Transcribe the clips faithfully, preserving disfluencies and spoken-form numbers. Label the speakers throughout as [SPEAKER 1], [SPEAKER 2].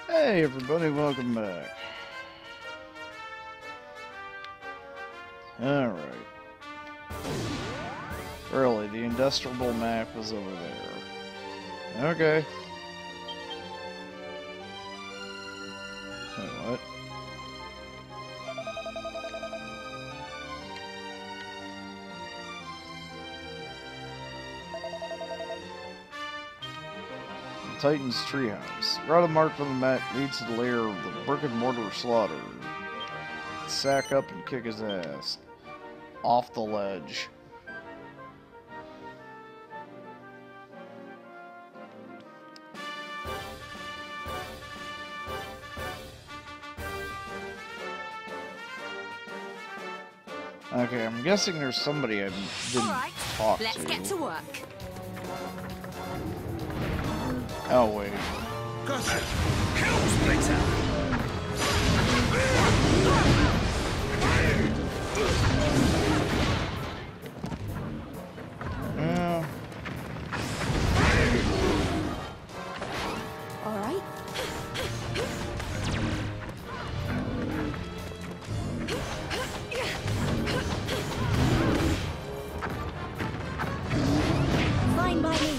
[SPEAKER 1] Hey everybody, welcome back. Alright. Really, the industrial map is over there. Okay. Wait, what? Titan's treehouse. Route of mark on the map leads to the lair of the brick and mortar slaughter. Sack up and kick his ass. Off the ledge. Okay, I'm guessing there's somebody I didn't
[SPEAKER 2] All right,
[SPEAKER 1] talk
[SPEAKER 2] let's
[SPEAKER 1] to.
[SPEAKER 2] get to work.
[SPEAKER 1] Oh, wait.
[SPEAKER 3] Gotcha! Hell splitter!
[SPEAKER 1] Yeah.
[SPEAKER 2] All right. Fine by me.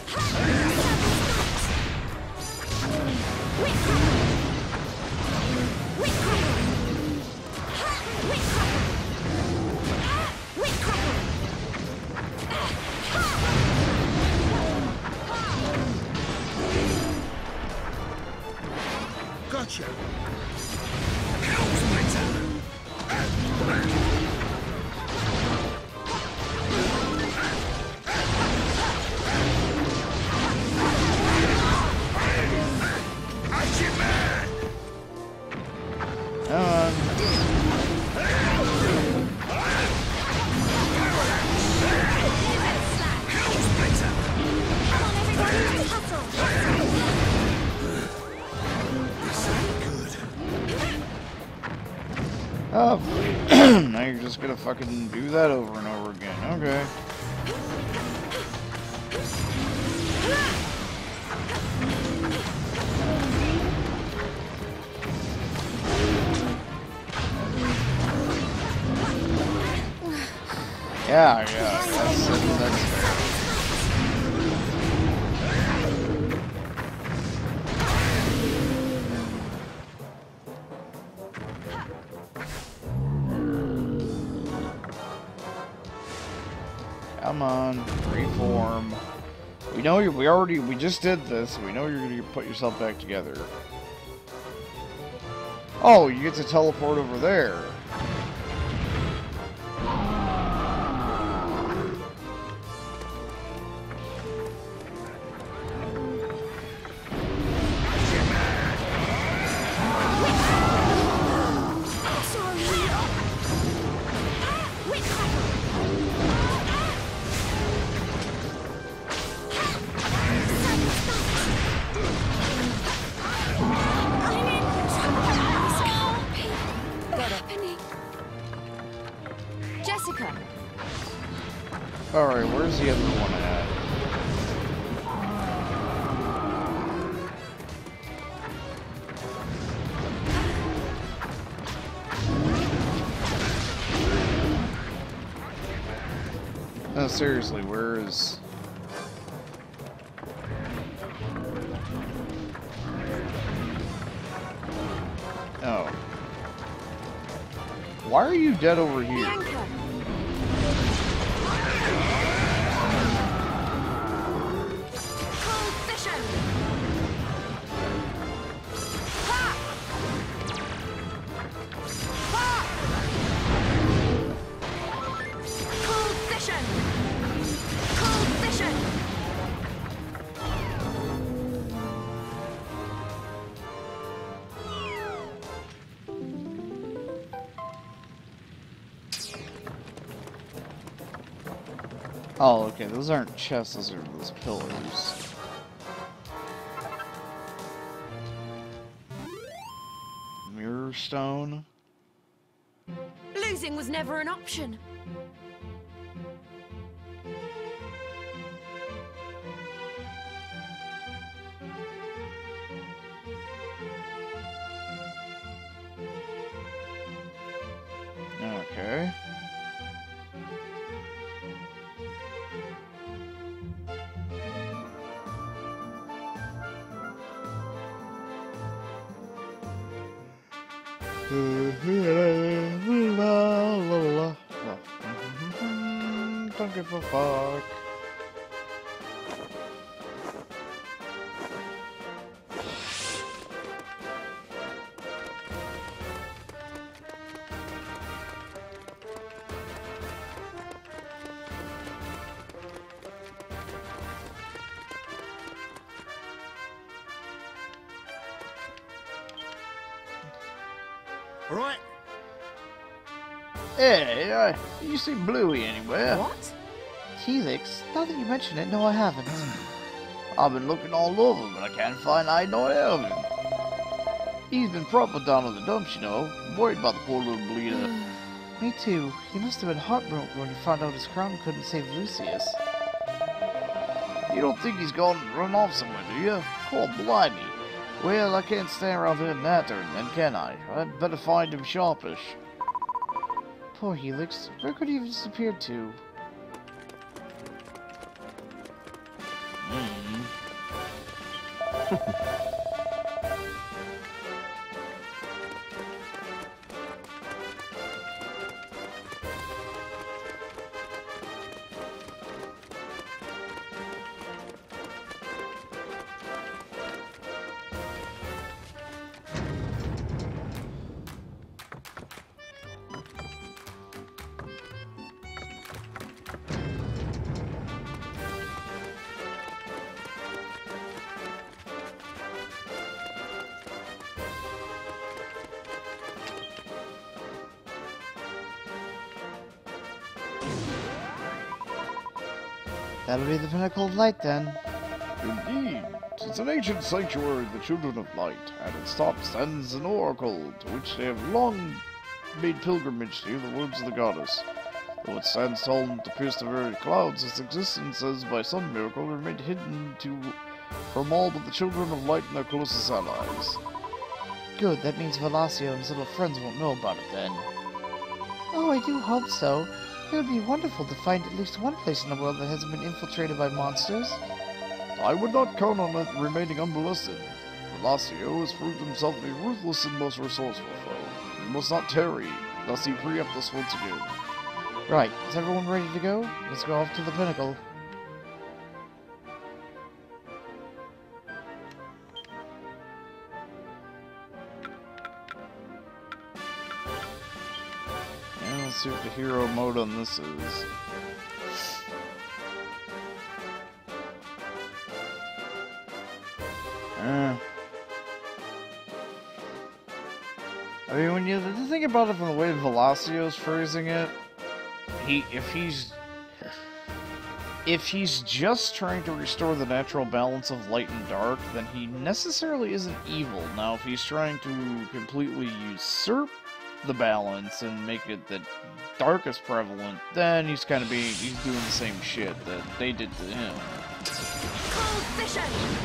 [SPEAKER 3] Gotcha! Hell splitter!
[SPEAKER 1] Come on. Oh, now you're just gonna fucking do that over and over again. Okay. Yeah, yeah, that's, that's fair. Come on, reform. We know you. We already. We just did this. We know you're gonna put yourself back together. Oh, you get to teleport over there.
[SPEAKER 2] Jessica.
[SPEAKER 1] Alright, where's the other one at? No, seriously, where is... Oh. Why are you dead over here?
[SPEAKER 2] Bianca. Cold vision. Ha! Ha! Cold vision. Cold vision.
[SPEAKER 1] Oh, okay, those aren't chests, those are those pillars. Mirror stone.
[SPEAKER 2] Losing was never an option.
[SPEAKER 1] Okay. Don't give a fuck.
[SPEAKER 3] All right?
[SPEAKER 1] Hey, uh, you see Bluey anywhere?
[SPEAKER 2] What?
[SPEAKER 4] Helix, now that you mention it, no I haven't.
[SPEAKER 1] I've been looking all over, but I can't find I nor hair of him. He's been proper down in the dumps, you know. Worried about the poor little bleeder.
[SPEAKER 4] Me too. He must have been heartbroken when he found out his crown couldn't save Lucius.
[SPEAKER 1] You don't think he's gone and run off somewhere, do you? Oh, blimey. Well, I can't stand around here nattering then, can I? I'd better find him sharpish.
[SPEAKER 4] Poor Helix. Where could he have disappeared to?
[SPEAKER 1] Mm.
[SPEAKER 4] That'll be the Pinnacle of Light then.
[SPEAKER 1] Indeed. It's an ancient sanctuary of the Children of Light. At its top stands an oracle, to which they have long made pilgrimage to hear the words of the goddess. Though it stands tall enough to pierce the very clouds, its existence has, by some miracle, remained hidden to from all but the Children of Light and their closest allies.
[SPEAKER 4] Good, that means Velasio and his little friends won't know about it then. Oh, I do hope so. It would be wonderful to find at least one place in the world that hasn't been infiltrated by monsters.
[SPEAKER 1] I would not count on it remaining unmolested. Velasio has proved himself to be ruthless and most resourceful foe. We must not tarry, lest he preempt us once again.
[SPEAKER 4] Right, is everyone ready to go? Let's go off to the Pinnacle.
[SPEAKER 1] And let's see what the hero mode on this is. Uh, I mean, when you think about it from the way Velacio's phrasing it, he if he's if he's just trying to restore the natural balance of light and dark, then he necessarily isn't evil. Now, if he's trying to completely usurp the balance and make it that dark is prevalent, then he's kind of being he's doing the same shit that they did to him.
[SPEAKER 2] Cold vision!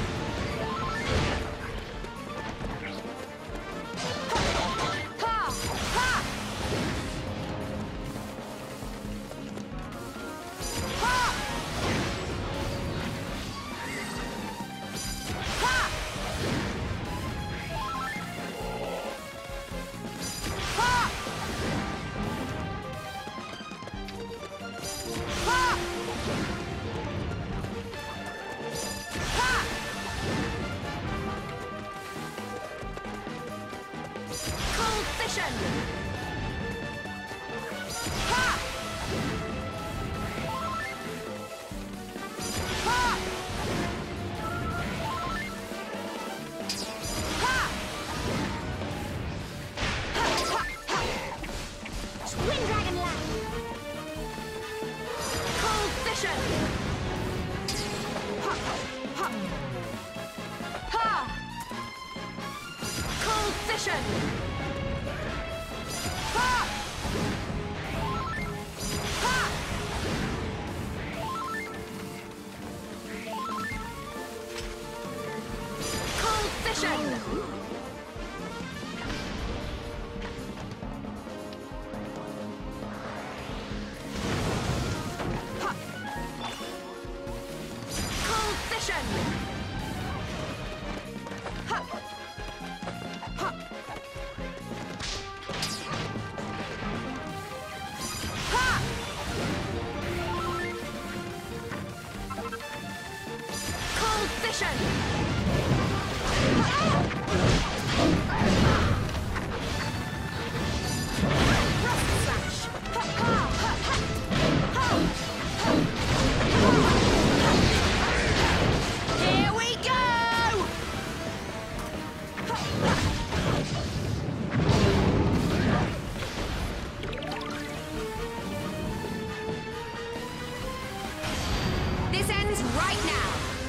[SPEAKER 2] This ends right now.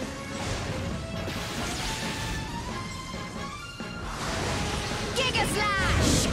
[SPEAKER 2] Giga Slash!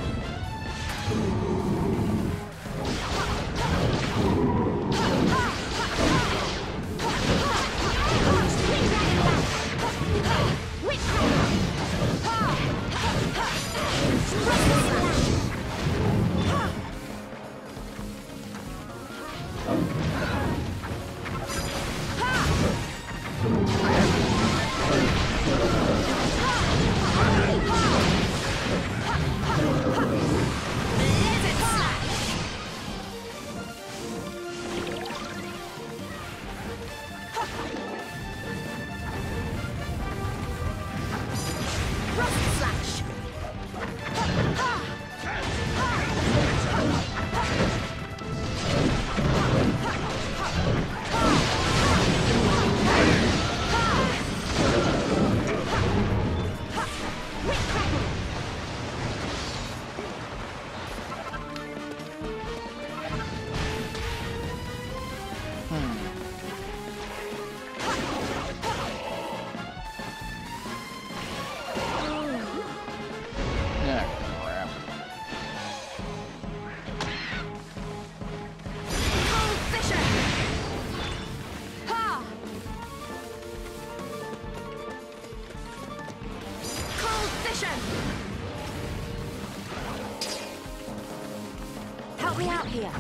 [SPEAKER 2] Help me out here.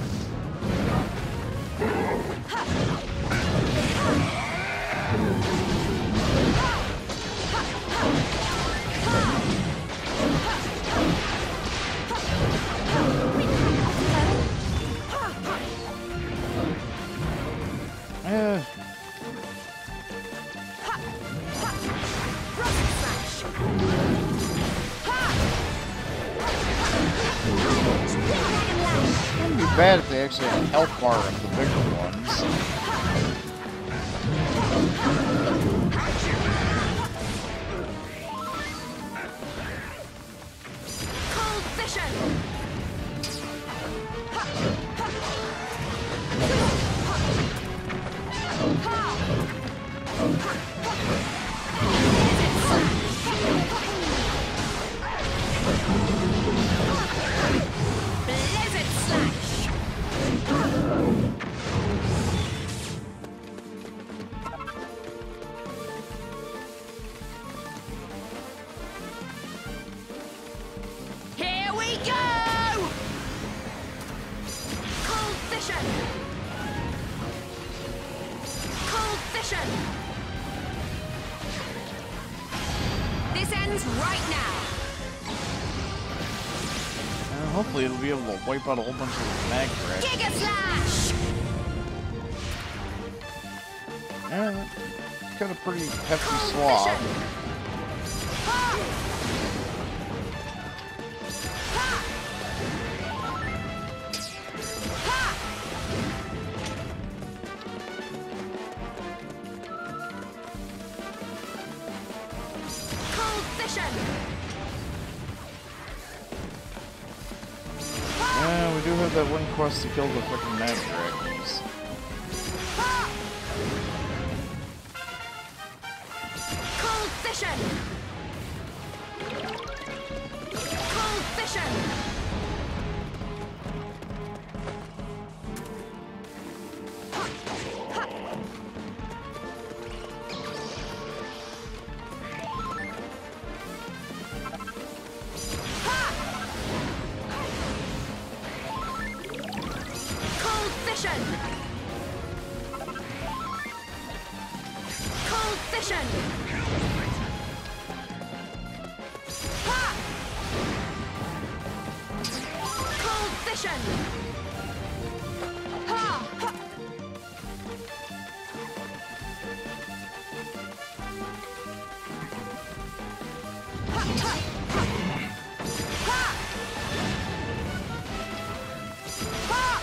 [SPEAKER 1] Uh. Wouldn't be bad if they actually had a health bar of the bigger ones.
[SPEAKER 2] Cold Vision! Blizzard Slash! Here we go! Cold Vision! Cold Vision! This ends right now!
[SPEAKER 1] Uh, hopefully it'll be able to wipe out a whole bunch of mag threats.
[SPEAKER 2] Giga Slash!
[SPEAKER 1] Yeah, got a pretty hefty
[SPEAKER 2] Cold
[SPEAKER 1] swab.
[SPEAKER 2] Vision! Ha! Ha! Ha! Cold Vision!
[SPEAKER 1] Yeah, we do have that one quest to kill the fucking mag dragons.
[SPEAKER 2] Ha! Cold Vision! Cold Vision! Cold Vision! Cold Vision! Ha! Cold Vision! Ha! Ha! Ha! Ha! Ha! Ha!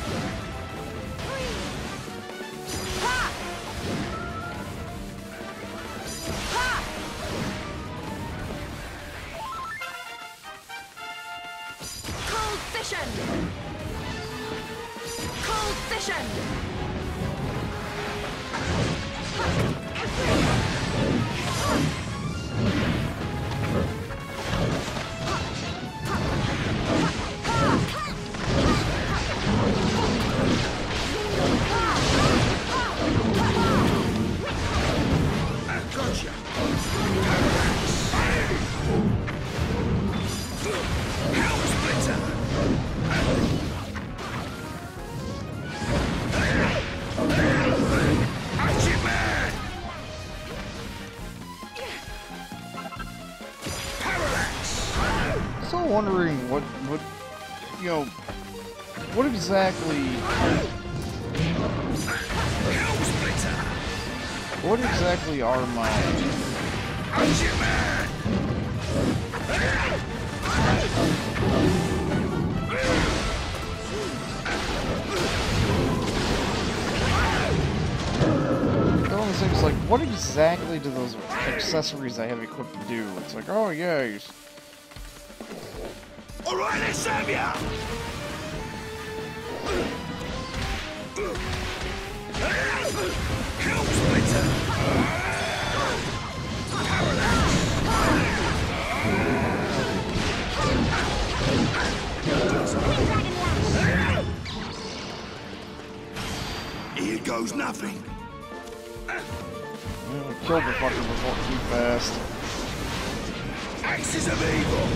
[SPEAKER 2] Ha! Ha! Vision! Cold Vision!
[SPEAKER 3] Gotcha. Help Splitter. Action Man. Parallax.
[SPEAKER 1] Still wondering what, what, you know, what exactly,
[SPEAKER 3] Help Splitter.
[SPEAKER 1] what exactly are my,
[SPEAKER 3] Action Man.
[SPEAKER 1] they're all the things like, what exactly do those accessories I have equipped do? It's like, oh yeah, you s-
[SPEAKER 3] All right, let's have ya. Help Splitter. Here goes nothing.
[SPEAKER 1] you know, kill the fucker before too fast.
[SPEAKER 3] Axis of evil.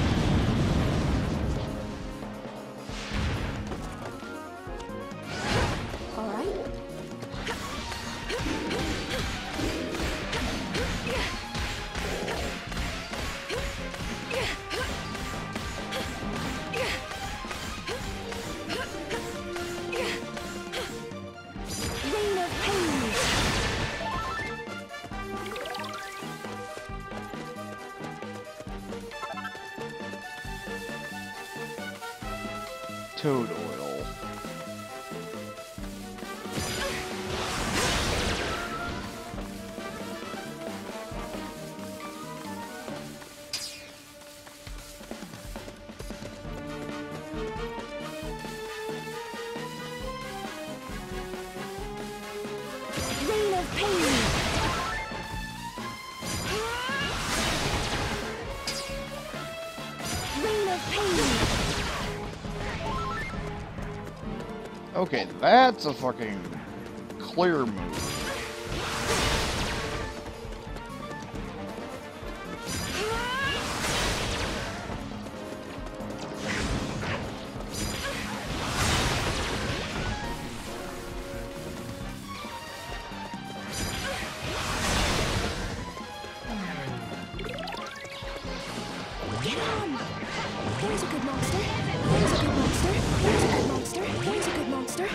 [SPEAKER 2] All right. Rain of Pain.
[SPEAKER 1] Toad oil.
[SPEAKER 2] Rain of Pain. Rain of Pain.
[SPEAKER 1] Okay, that's a fucking clear move.
[SPEAKER 2] Get on! There's a good monster. There's a good monster. There's a good monster. There's a good monster.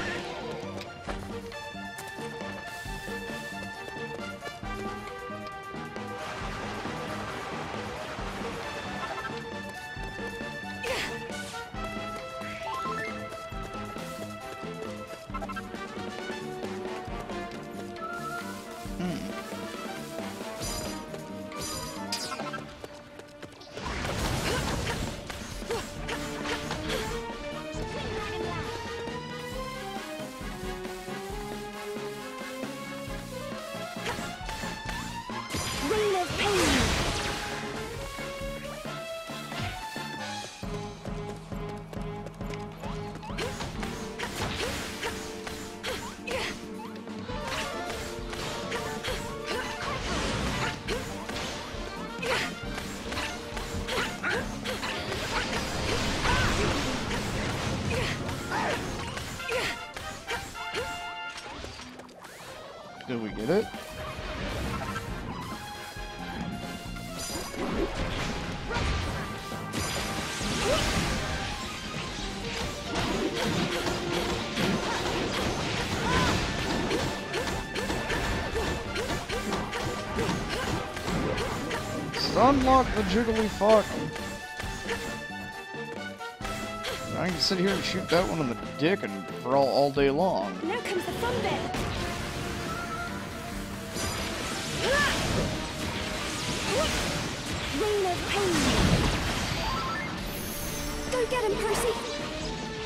[SPEAKER 2] Rain of Pain.
[SPEAKER 1] Did we get it? Unlock the jiggly fuck. I can sit here and shoot that one in the dick and for all, all day long.
[SPEAKER 2] Now comes the fun bit. Rain of Pain. Go get him, Percy.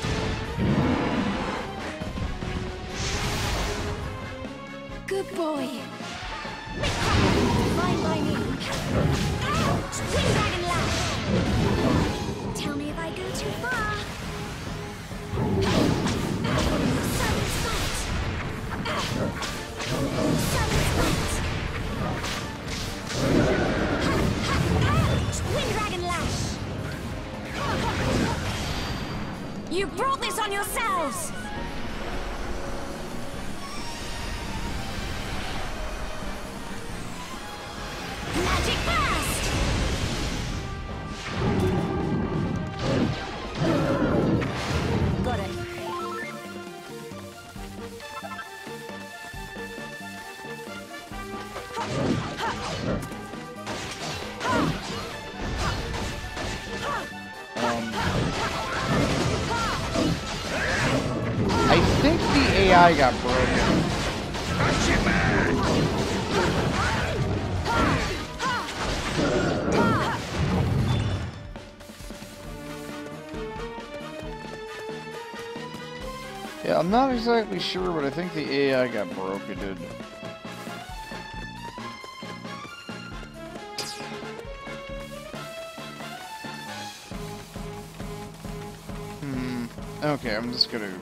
[SPEAKER 2] Good boy. Fine by me. Twin Dragon Lash. Tell me if I go too far. Sudden Spot. Sudden Spot. Twin Dragon Lash. You brought this on yourselves. Magic Burst! Got it.
[SPEAKER 1] Um, I think the A I got broken. Yeah, I'm not exactly sure, but I think the A I got broken. Hmm. Okay, I'm just gonna.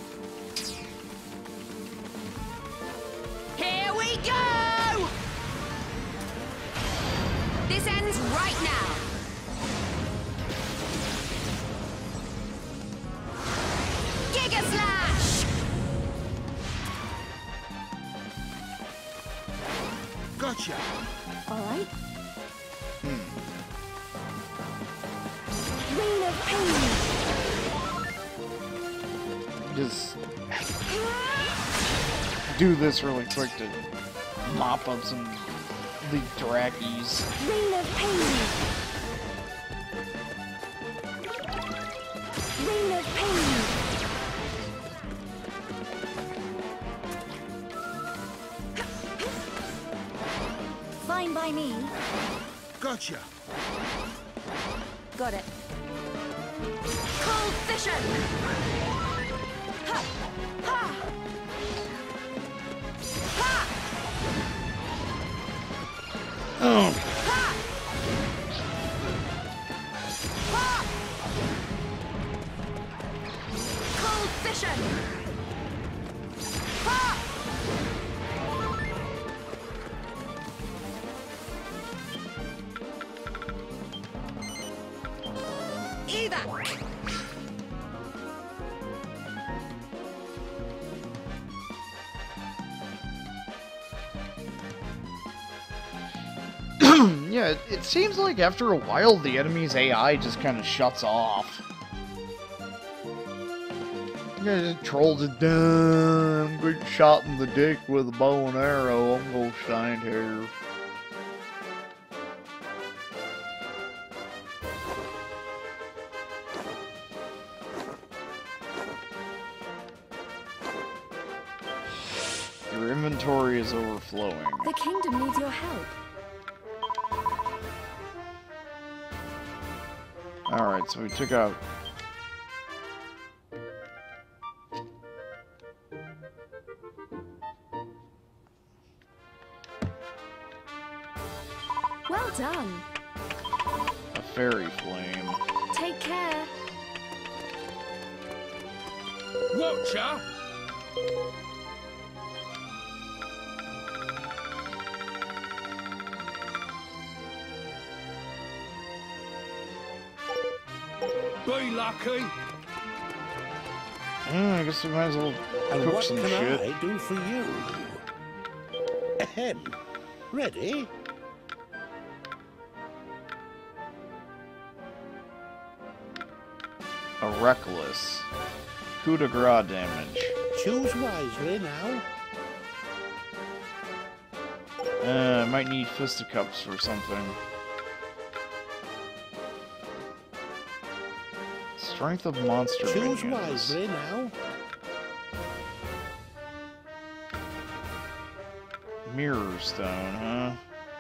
[SPEAKER 2] Here we go! This ends right now. Giga Slash!
[SPEAKER 3] Gotcha.
[SPEAKER 2] All right.
[SPEAKER 1] Hmm.
[SPEAKER 2] Rain of Pain.
[SPEAKER 1] Just do this really quick to mop up some the draggies.
[SPEAKER 2] Rain of Pain. Rain of Pain. Fine by me.
[SPEAKER 3] Gotcha.
[SPEAKER 2] Got it. Cold Fission. Ha! Ha! Ha!
[SPEAKER 1] Oh.
[SPEAKER 2] Ha! Ha! Cold Fission. Ha! Either.
[SPEAKER 1] Yeah, it, it seems like after a while the enemy's A I just kind of shuts off. You guys just trolled it down, get shot in the dick with a bow and arrow, I'm gonna stand here. Your inventory is overflowing.
[SPEAKER 2] The kingdom needs your help.
[SPEAKER 1] Alright, so we took out...
[SPEAKER 2] Well done.
[SPEAKER 1] a fairy flame.
[SPEAKER 2] Take care.
[SPEAKER 3] Watcher. Be lucky.
[SPEAKER 1] Mm, I guess we might as well
[SPEAKER 5] And
[SPEAKER 1] cook
[SPEAKER 5] what
[SPEAKER 1] some
[SPEAKER 5] can
[SPEAKER 1] shit.
[SPEAKER 5] I do for you? Ahem. Ready?
[SPEAKER 1] A reckless. Coup de grace damage.
[SPEAKER 5] Choose wisely now.
[SPEAKER 1] Uh, I might need fisticuffs or something. Strength of monster
[SPEAKER 5] Choose
[SPEAKER 1] minions.
[SPEAKER 5] wisely now.
[SPEAKER 1] Mirror stone, huh?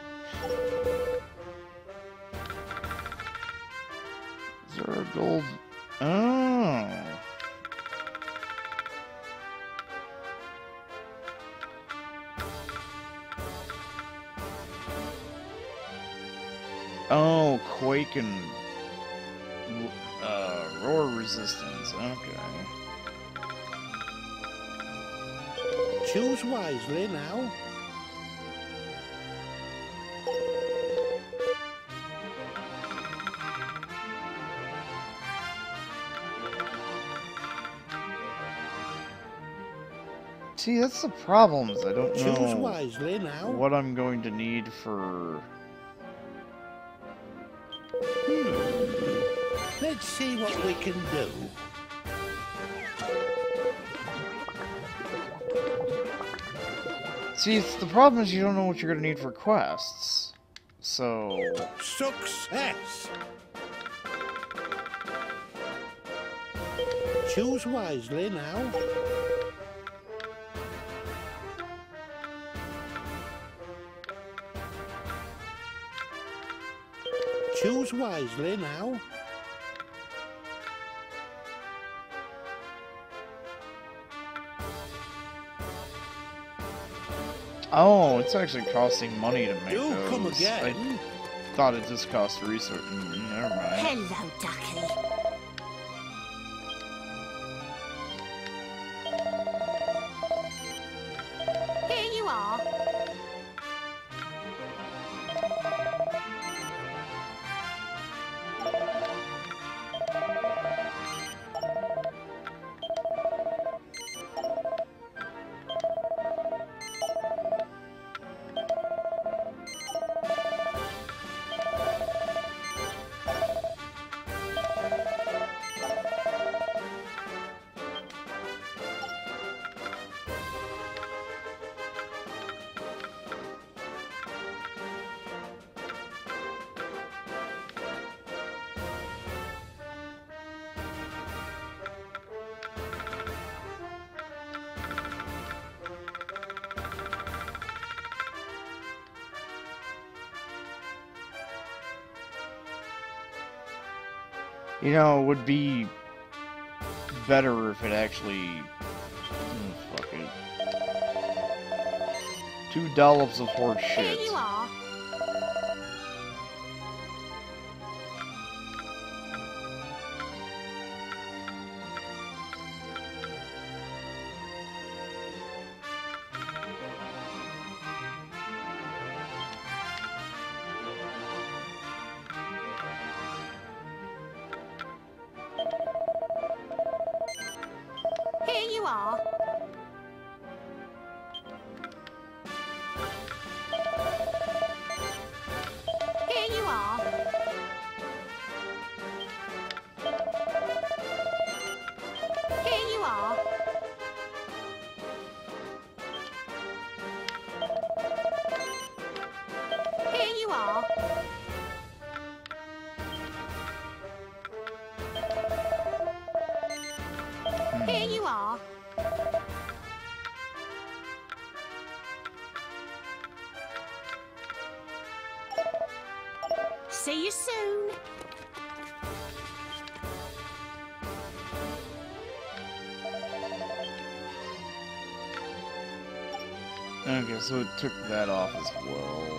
[SPEAKER 1] Is there a gold? Oh. quake and uh, roar resistance. Okay.
[SPEAKER 5] Choose wisely now.
[SPEAKER 1] See, that's the problem. Is I don't
[SPEAKER 5] Choose
[SPEAKER 1] know
[SPEAKER 5] wisely now.
[SPEAKER 1] what I'm going to need for.
[SPEAKER 5] Let's see what we can do.
[SPEAKER 1] See, it's the problem is you don't know what you're going to need for quests. So.
[SPEAKER 5] Success! Choose wisely now. Choose wisely now.
[SPEAKER 1] Oh, it's actually costing money to make
[SPEAKER 5] Do
[SPEAKER 1] those.
[SPEAKER 5] come
[SPEAKER 1] I
[SPEAKER 5] again.
[SPEAKER 1] thought it just cost resource. Mm, never mind.
[SPEAKER 2] Hello, Ducky. Here you are.
[SPEAKER 1] You know, it would be better if it actually. Mm, fuck it. Two dollops of horse
[SPEAKER 2] Here
[SPEAKER 1] shit.
[SPEAKER 2] you are. Here you are. Here you are. Here you are. Here you are. Here you are. See you soon.
[SPEAKER 1] Okay, so it took that off as well.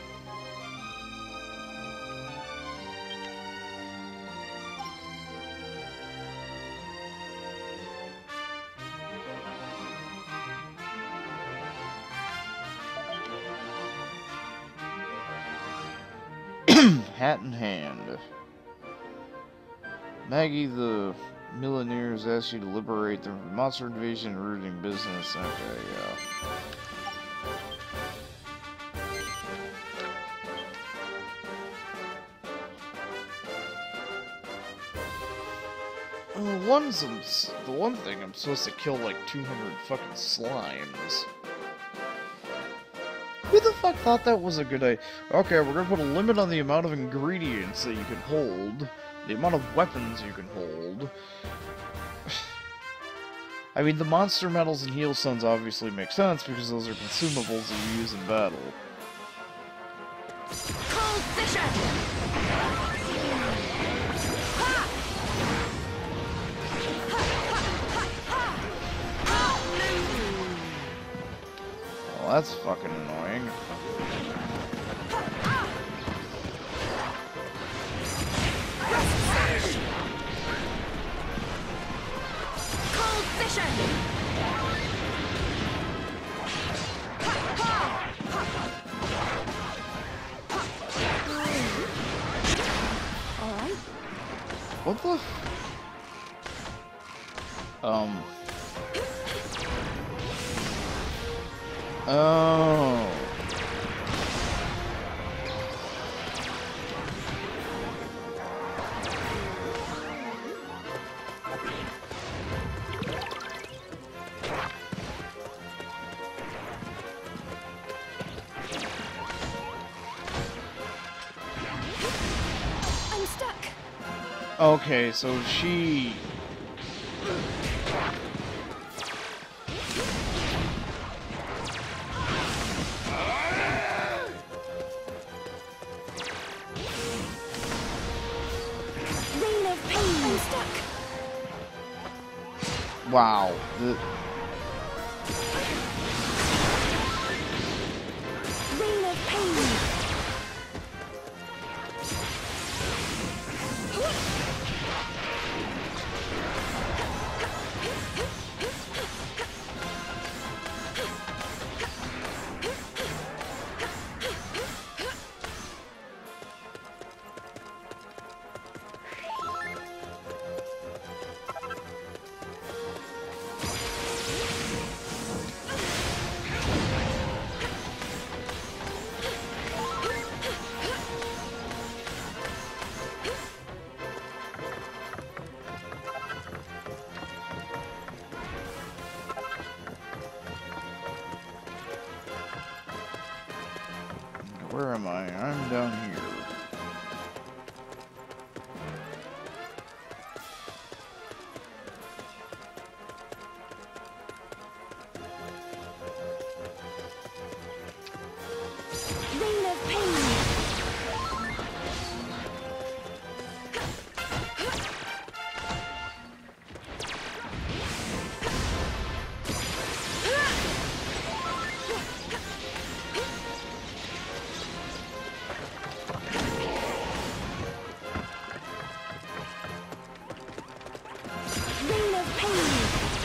[SPEAKER 1] Hat in hand. Maggie the Millionaire has asked you to liberate the monster invasion rooting business. Okay, yeah. Uh, one's I'm s- the one thing I'm supposed to kill like two hundred fucking slimes. Who the fuck thought that was a good idea? Okay, we're gonna put a limit on the amount of ingredients that you can hold, the amount of weapons you can hold. I mean, the monster medals and heal stones obviously make sense because those are consumables that you use in battle.
[SPEAKER 2] Cold vision.
[SPEAKER 1] Well, that's fucking annoying.
[SPEAKER 2] Vision! Alright.
[SPEAKER 1] What the? Um. Oh.
[SPEAKER 2] I'm stuck.
[SPEAKER 1] Okay, so she.
[SPEAKER 2] Rain of pain. I'm stuck.
[SPEAKER 1] Wow. The,
[SPEAKER 2] Rain of pain.
[SPEAKER 1] where am I? I'm down here.
[SPEAKER 2] Rain of pain. Rain of pain.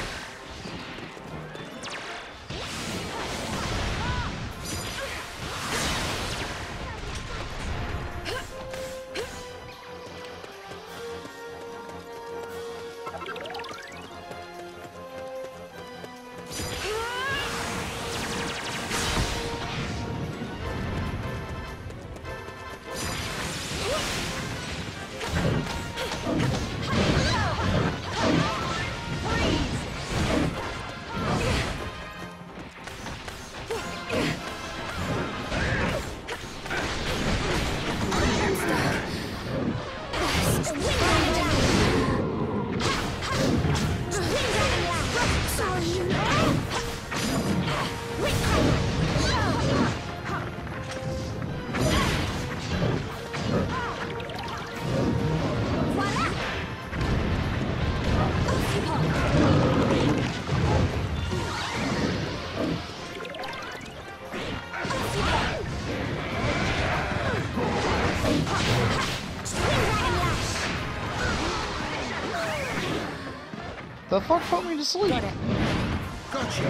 [SPEAKER 1] The fuck put me to sleep?
[SPEAKER 2] Got it.
[SPEAKER 3] Gotcha.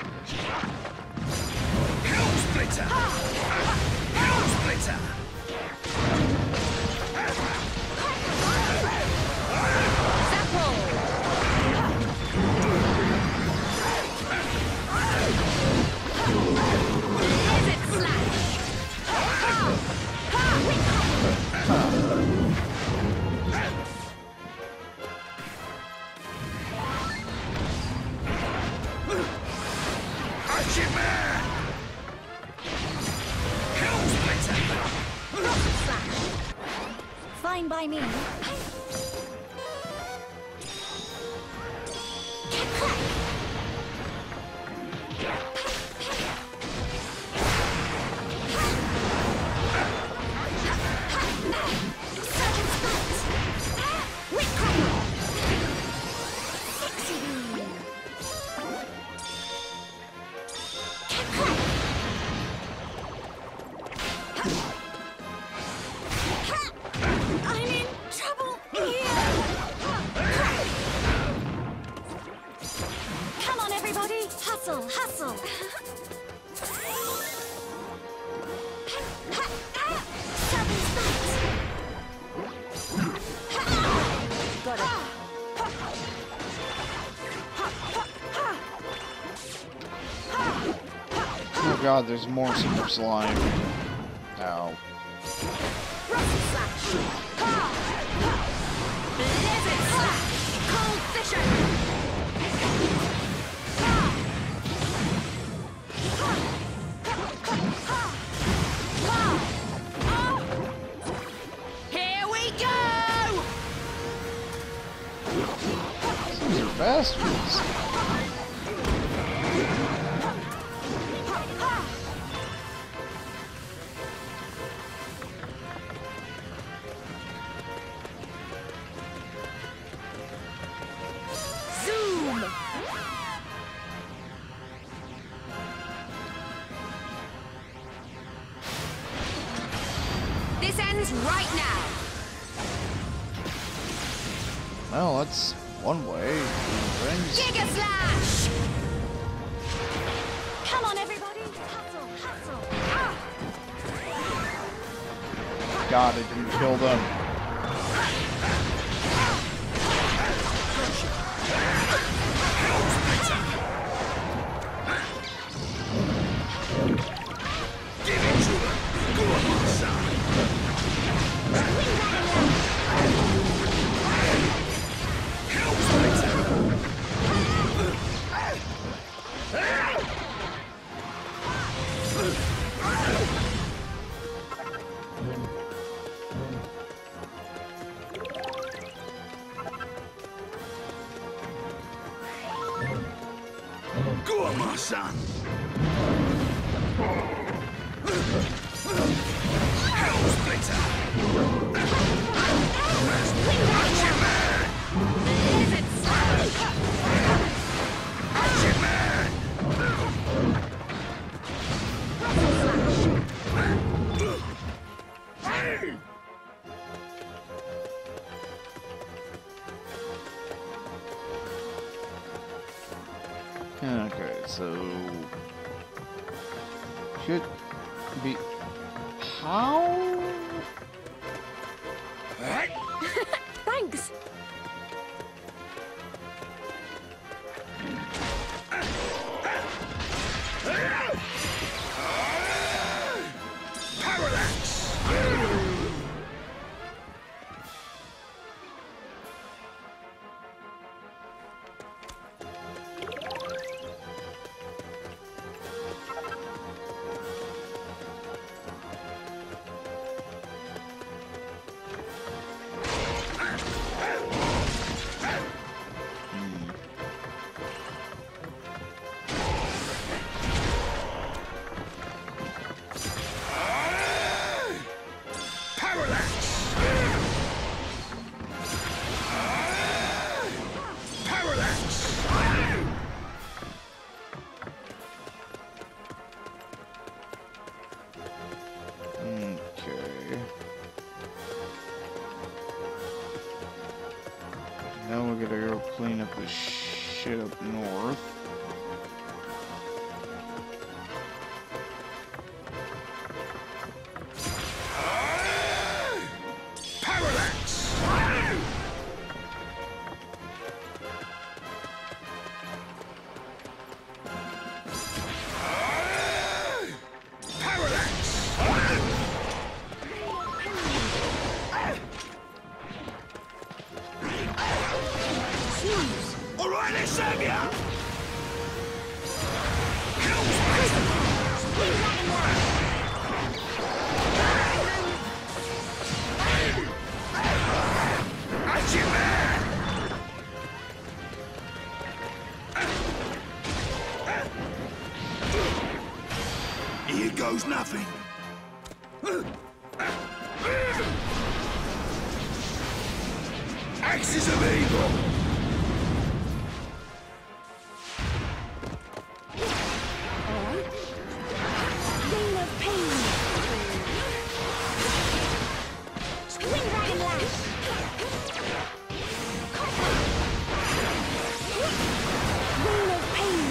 [SPEAKER 3] Hell Splitter! Hell Splitter! Archie-Man! Hell Splitter!
[SPEAKER 2] Fine by me. I'm in trouble here!
[SPEAKER 1] god, there's more super slime. Ow.
[SPEAKER 2] Rusty slash. Ha! Ha! Blizzard slash. Cold fisher. Ha! Ha! Ha! Ha! Oh! Here we go!
[SPEAKER 1] These are bastards.
[SPEAKER 2] Zoom! This ends right now.
[SPEAKER 1] Well, that's one way. Rings.
[SPEAKER 2] Giga slash! Come on, everybody! Hustle, hustle! Ah!
[SPEAKER 1] God, it didn't kill them.
[SPEAKER 3] Give it to her. Go on, my son. Hellsplitter. Go on, my son. Hellsplitter.
[SPEAKER 2] Blizzard slash!
[SPEAKER 3] Action man.
[SPEAKER 1] Okay, so should be how?
[SPEAKER 2] Thanks!
[SPEAKER 3] Parallax. Parallax. Parallax.
[SPEAKER 1] Okay. Now we gotta go clean up this shit up north.
[SPEAKER 3] Parallax. Parallax. All right, let's have ya. Action man. Here goes nothing. Axis of evil.
[SPEAKER 2] Rain of pain! Wind Dragon Lash! Rain of pain!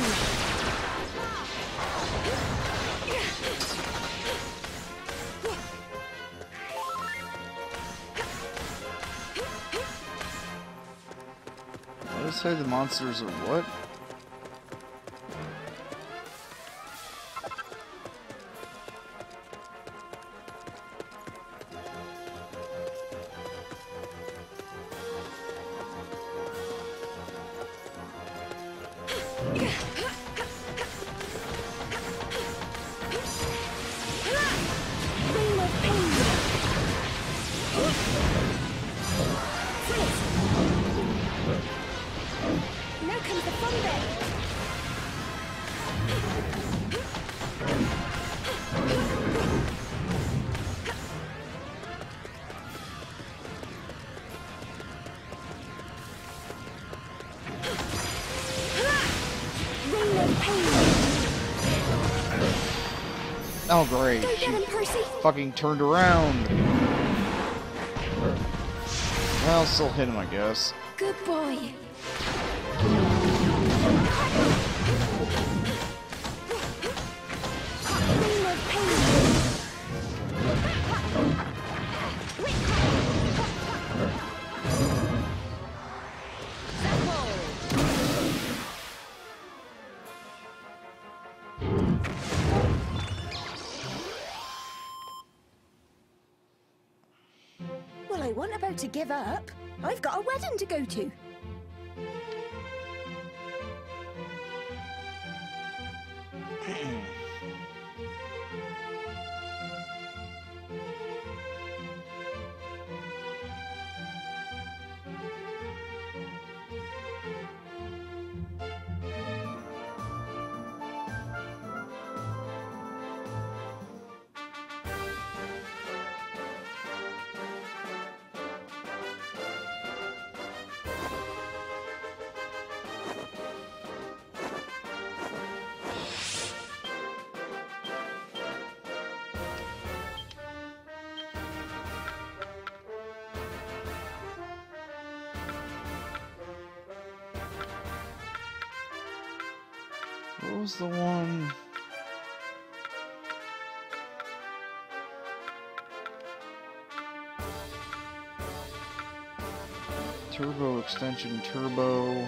[SPEAKER 1] What did it say the monsters are what?
[SPEAKER 2] comes the fun bit. Rain of pain.
[SPEAKER 1] Oh, great.
[SPEAKER 2] Go
[SPEAKER 1] She
[SPEAKER 2] get him, Percy.
[SPEAKER 1] fucking turned around. Well, still hit him, I guess.
[SPEAKER 2] Good boy. Rain of pain. Well, I wasn't about to give up. I've got a wedding to go to.
[SPEAKER 1] What was the one? Turbo extension, turbo.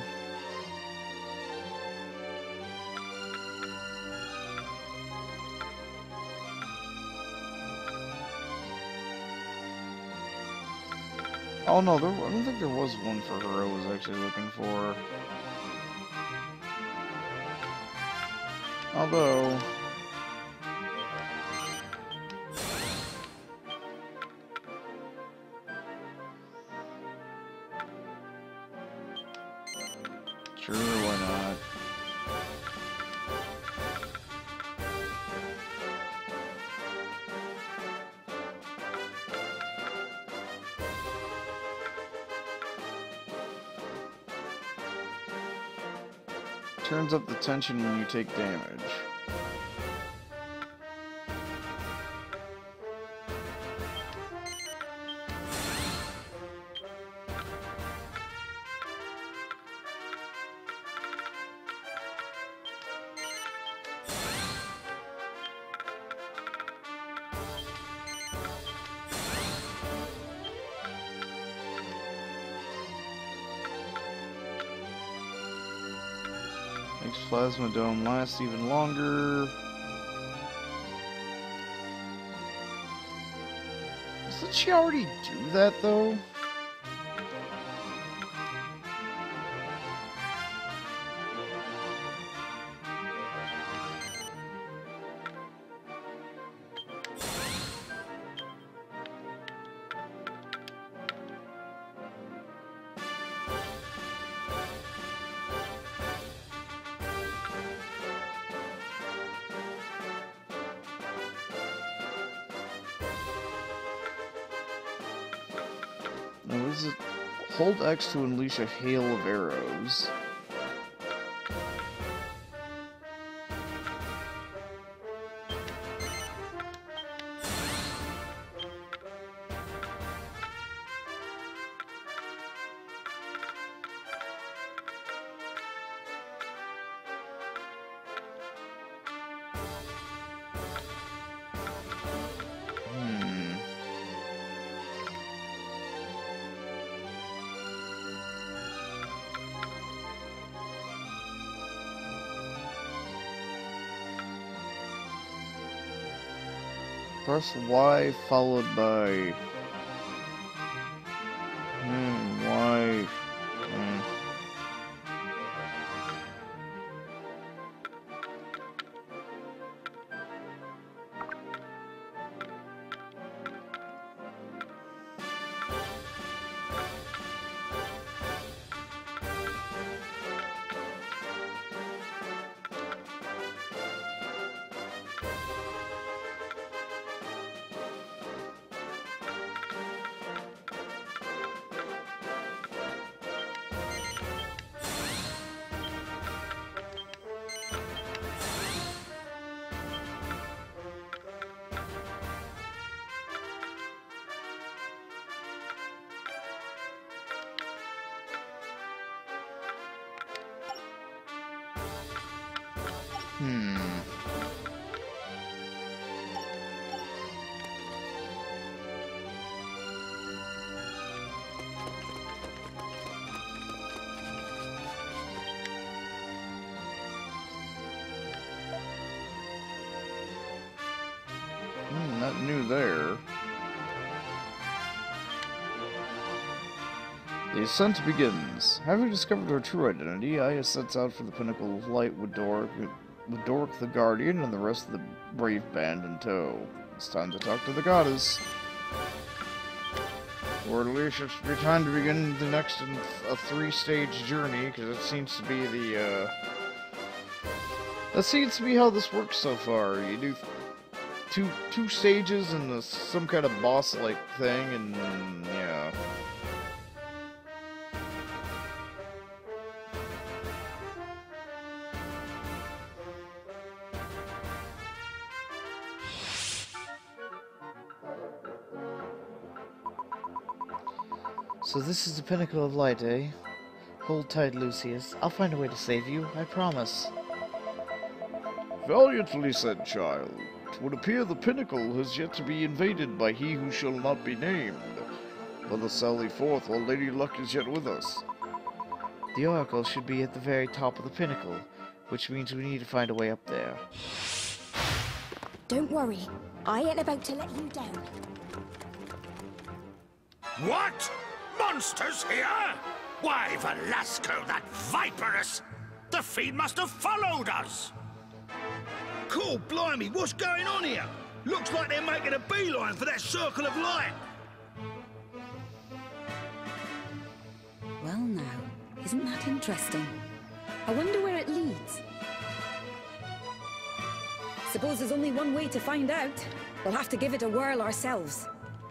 [SPEAKER 1] Oh no, there, I don't think there was one for her I was actually looking for. Although... Sure, why not? Turns up the tension when you take damage. Makes Plasma Dome last even longer. Doesn't she already do that, though? Now, what is it? Hold X to unleash a hail of arrows. Hmm. Press Y followed by... Hmm, Y... Hmm. Hmm. Hmm, nothing new there. The ascent begins. Having discovered her true identity, Aya sets out for the Pinnacle of Light with Dork, with Dork the Guardian and the rest of the brave band in tow. It's time to talk to the goddess. Or at least it should be time to begin the next in a three-stage journey, because it seems to be the, uh... That seems to be how this works so far. You do two two stages and the, some kind of boss-like thing, and yeah.
[SPEAKER 4] So this is the Pinnacle of Light, eh? Hold tight, Lucius. I'll find a way to save you, I promise.
[SPEAKER 1] Valiantly said, child. It would appear the Pinnacle has yet to be invaded by he who shall not be named. Let us sally forth while Lady Luck is yet with us.
[SPEAKER 4] The Oracle should be at the very top of the Pinnacle, which means we need to find a way up there.
[SPEAKER 2] Don't worry. I ain't about to let you down.
[SPEAKER 3] What? Monsters here? Why, Velasco, that viperous! The fiend must have followed us!
[SPEAKER 6] Cool, blimey, what's going on here? Looks like they're making a beeline for that circle of light.
[SPEAKER 7] Well now, isn't that interesting? I wonder where it leads. Suppose there's only one way to find out. We'll have to give it a whirl ourselves.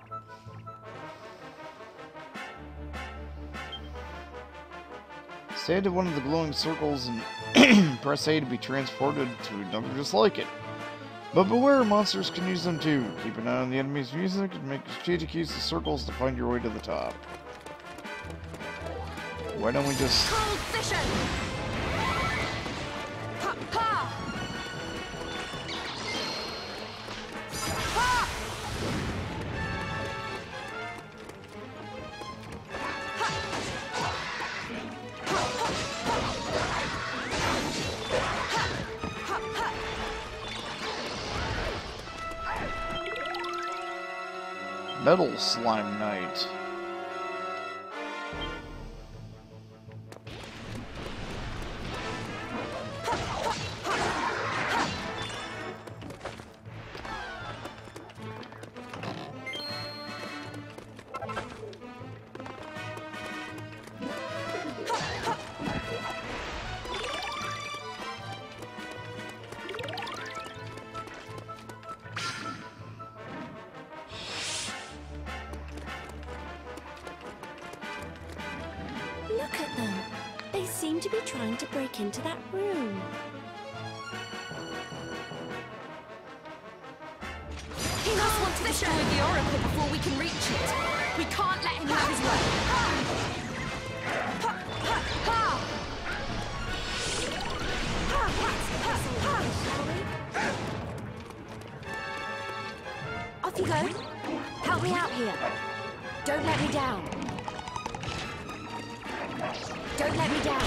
[SPEAKER 1] Stand at one of the glowing circles and press A to be transported to another just like it. But beware, monsters can use them too. Keep an eye on the enemy's music and make strategic use of circles to find your way to the top. Why don't we just...
[SPEAKER 2] Cold vision! Ha ha! Ha!
[SPEAKER 1] Metal Slime Knight.
[SPEAKER 2] Look at them. They seem to be trying to break into that room.
[SPEAKER 8] He must want to destroy the Oracle before we can reach it. We can't let him have his way.
[SPEAKER 2] Off you go. Help me out here. Don't let me down. Don't let me down.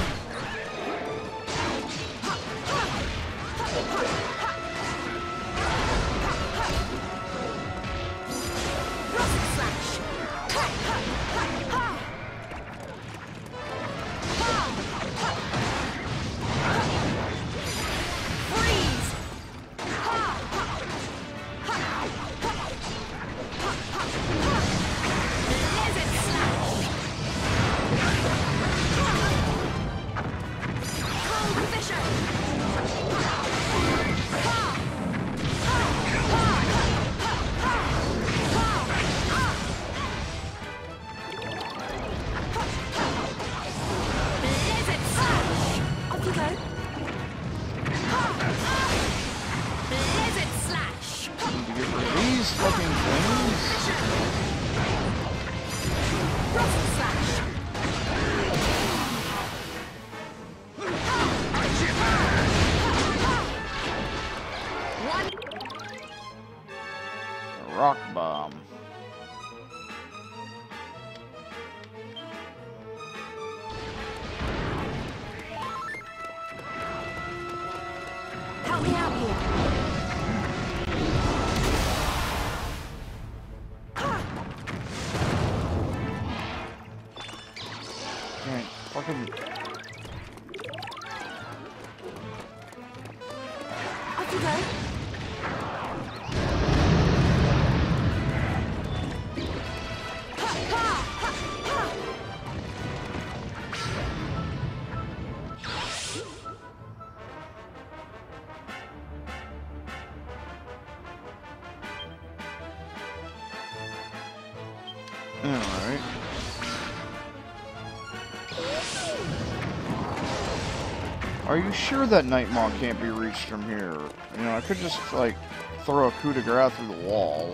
[SPEAKER 2] Rocket slash. Freeze. Lizard slash. Cold vision. Lizard slash. Off you go.
[SPEAKER 8] Lizard slash.
[SPEAKER 1] Need to get rid of these fucking things.
[SPEAKER 8] Rocket slash.
[SPEAKER 1] Can't fucking.
[SPEAKER 2] Off you go.
[SPEAKER 1] Alright. Are you sure that Nightmaw can't be reached from here? You know, I could just, like, throw a coup de grace through the wall.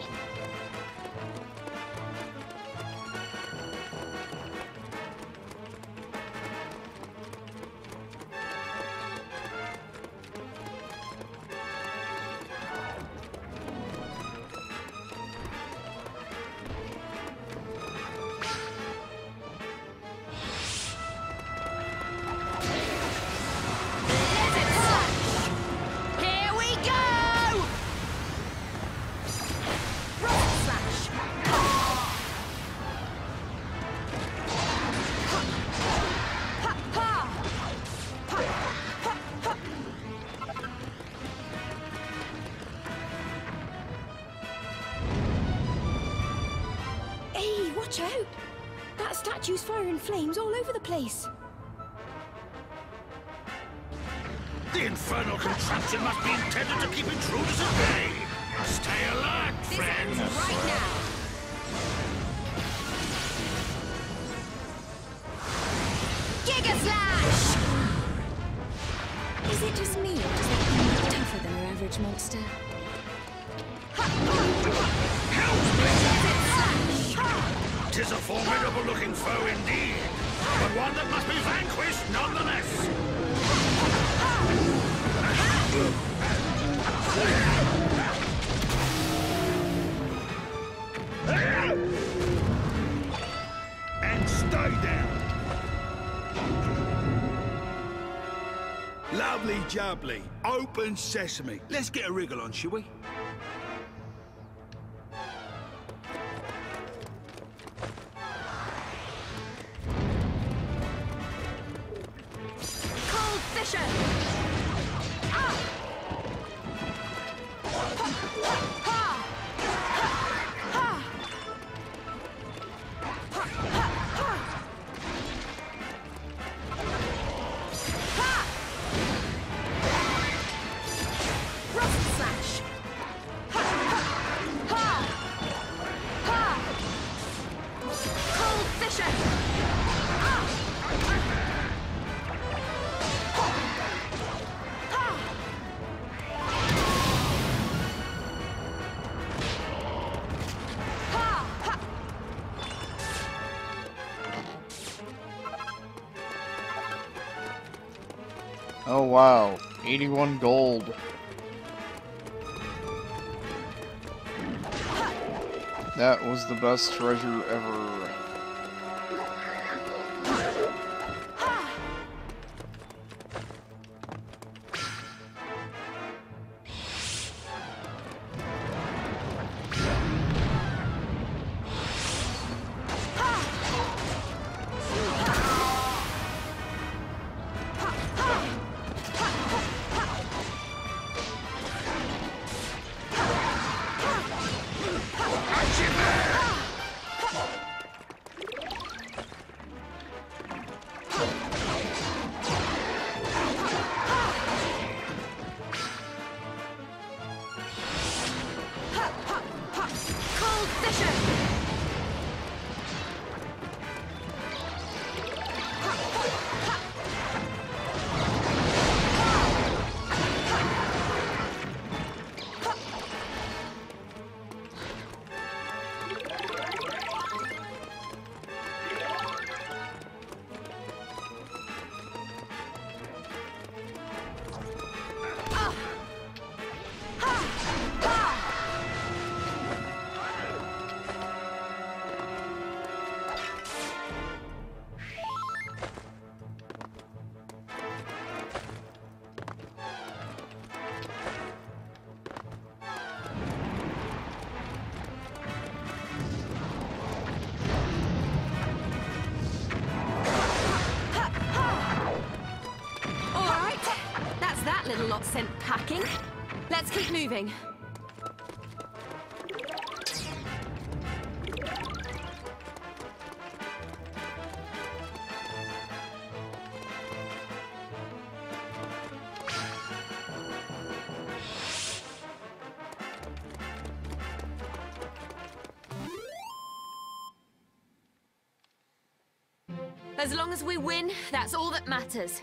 [SPEAKER 2] Watch out! That statue's firing flames all over the place.
[SPEAKER 3] The infernal contraption must be intended to keep intruders at bay. Stay alert,
[SPEAKER 8] This
[SPEAKER 3] friends.
[SPEAKER 8] ends right now. Giga Slash!
[SPEAKER 2] Is it just me, or does that thing look tougher than your average monster?
[SPEAKER 3] Tis a formidable-looking foe indeed, but one that must be vanquished nonetheless.
[SPEAKER 6] And stay down. Lovely jubbly. Open sesame. Let's get a wriggle on, shall we?
[SPEAKER 8] Cold Fisher! Ah! Ha! Ha! Ha! Frost Slash! Ha! Ha! Ha! Cold Fisher! Ah!
[SPEAKER 1] Oh wow, eighty-one gold. That was the best treasure ever.
[SPEAKER 8] lot sent packing. Let's keep moving. As long as we win, that's all that matters.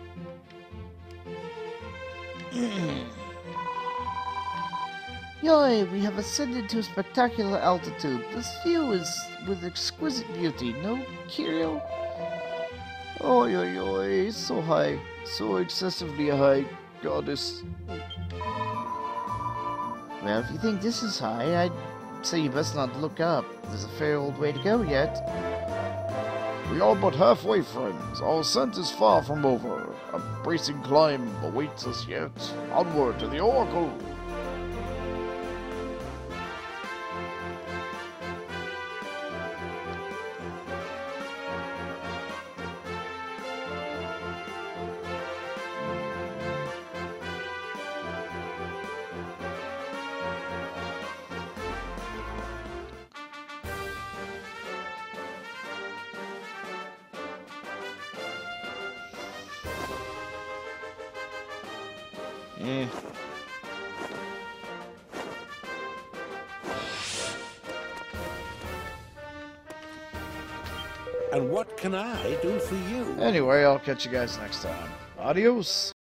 [SPEAKER 4] Yay, we have ascended to a spectacular altitude. This view is with exquisite beauty, no, Kirio? Oi, oi, oi, so high, so excessively high, goddess. Well, if you think this is high, I'd say you best not look up. There's a fair old way to go yet.
[SPEAKER 1] We are but halfway, friends. Our ascent is far from over. A bracing climb awaits us yet. Onward to the Oracle. Eh.
[SPEAKER 5] And what can I do for you?
[SPEAKER 1] Anyway, I'll catch you guys next time. Adios.